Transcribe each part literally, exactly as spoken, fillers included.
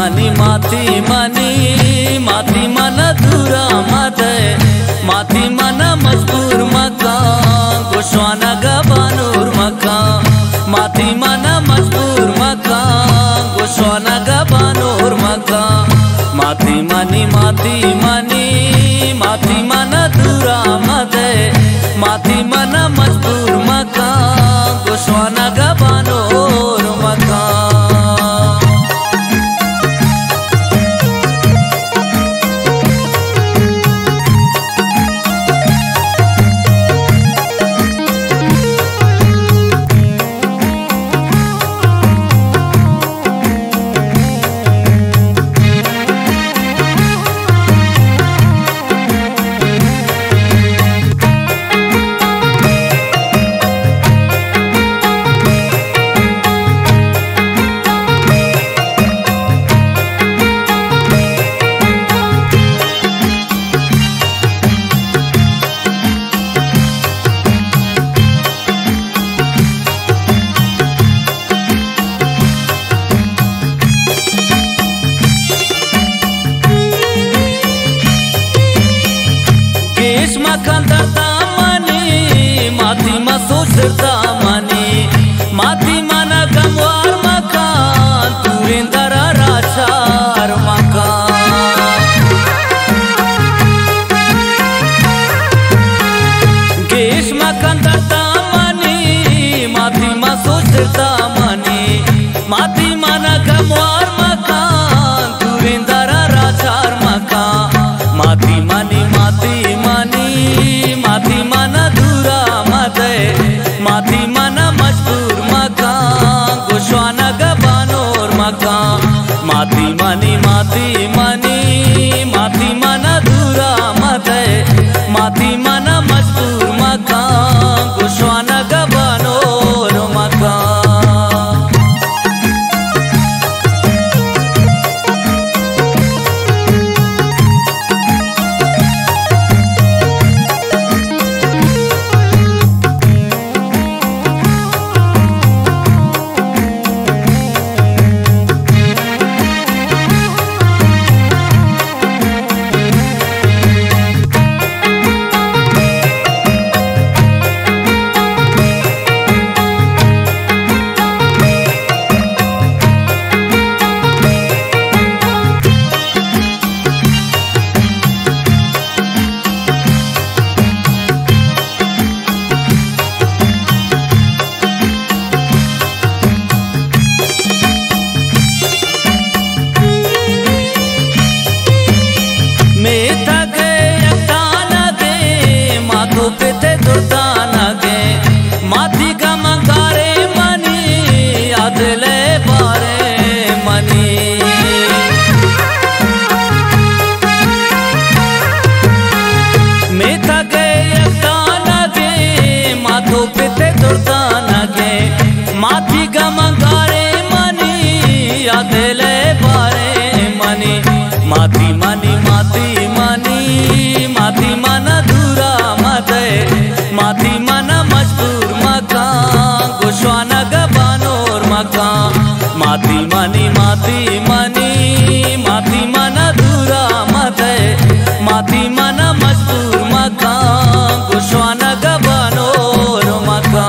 मानी माती मानी माती मन दूरा मदे माती मन मजबूर मका गोश्वाना गबानूर मका माती मन मजबूर मका गोश्वाना गबानूर मका माती मानी माती मानी माती मन दूरा मदे माती मन मजबूर मका गोश्वाना गबानूर मका। माती मा सोचता मानी माती माना गमवार मका तुरिंदर राचार मका गेश मकंदता मानी माती मा सोचता मानी माती माना गमवार मका तुरिंदर राचार मका माती मानी माती मानी माती माना दूरा मदे माती माना मजबूर मका गोश्वाना गबानूर मका माती मानी माती मानी माती माना दूरा मदे माती माना मजबूर मका गोश्वाना गबानूर मका। माती गमगारे मनी अदले बारे मनी मैं थके ताना गे माथो पे ते दुर्दाना गे माती गमगारे मनी अदले बारे मनी माती मानी माती मानी माती माना दूरा मदे माती माना मजबूर मका गोश्वाना गबानूर मका माती मानी माती मानी माती माना दूरा मदे माती माना मजबूर मका गोश्वाना गबानूर मका।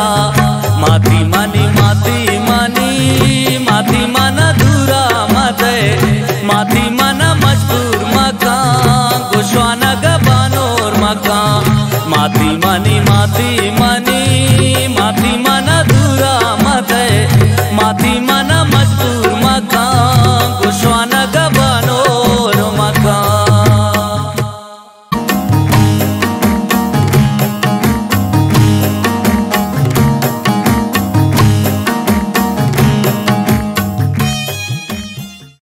माती मानी माती मानी